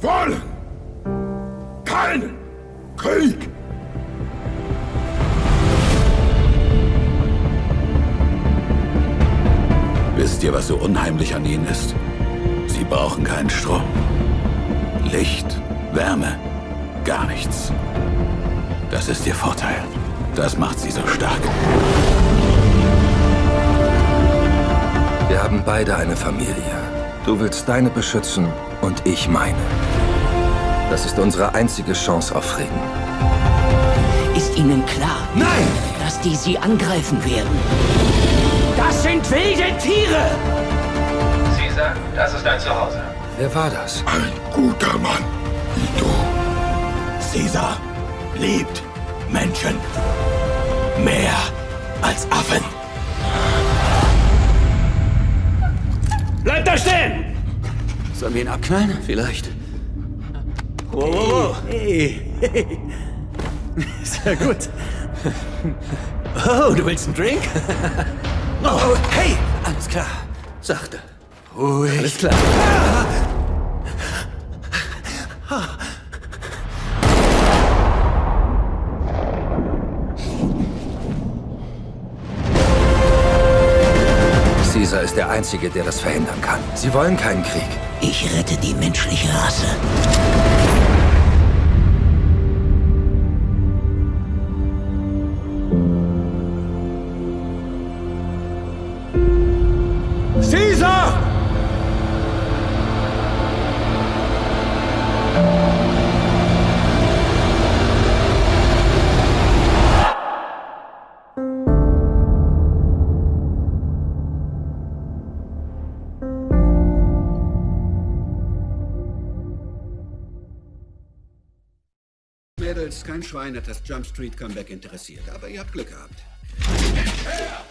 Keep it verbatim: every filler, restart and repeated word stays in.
wollen keinen Krieg. Wisst ihr, was so unheimlich an ihnen ist? Sie brauchen keinen Strom. Licht, Wärme, gar nichts. Das ist ihr Vorteil. Das macht sie so stark. Wir haben beide eine Familie. Du willst deine beschützen und ich meine. Das ist unsere einzige Chance auf Frieden. Ist Ihnen klar, Nein! dass die Sie angreifen werden? Das sind wilde Tiere! Caesar, das ist dein Zuhause. Wer war das? Ein guter Mann wie du. Caesar liebt Menschen. Mehr als Affen. Bleibt da stehen! Sollen wir ihn abknallen? Vielleicht. Wow, wow, wow. Hey, hey. Sehr gut. Oh, du willst einen Drink? Oh, hey! Alles klar. Sachte. Ruhig. Alles klar. Caesar ist der Einzige, der das verhindern kann. Sie wollen keinen Krieg. Ich rette die menschliche Rasse. Caesar! Mädels, kein Schwein hat das Jump Street Comeback interessiert, aber ihr habt Glück gehabt.